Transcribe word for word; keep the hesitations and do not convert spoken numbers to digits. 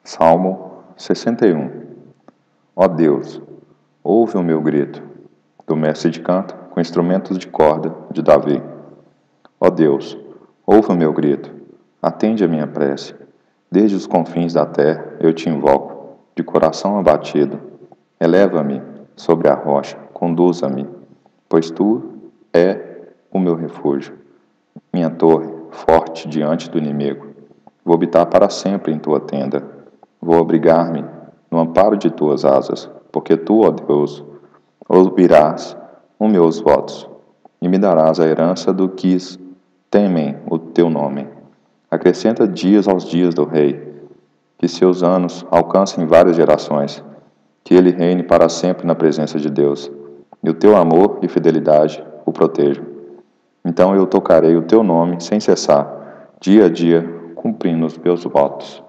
Salmo sessenta e um. Ó Deus, ouve o meu grito, do mestre de canto com instrumentos de corda de Davi. Ó Deus, ouve o meu grito, atende a minha prece. Desde os confins da terra eu te invoco, de coração abatido. Eleva-me sobre a rocha, conduza-me, pois tu é o meu refúgio, minha torre, forte diante do inimigo. Vou habitar para sempre em tua tenda. Vou abrigar-me no amparo de tuas asas, porque tu, ó Deus, ouvirás os meus votos e me darás a herança do que temem o teu nome. Acrescenta dias aos dias do rei, que seus anos alcancem várias gerações, que ele reine para sempre na presença de Deus, e o teu amor e fidelidade o protejam. Então eu tocarei o teu nome sem cessar, dia a dia, cumprindo os meus votos.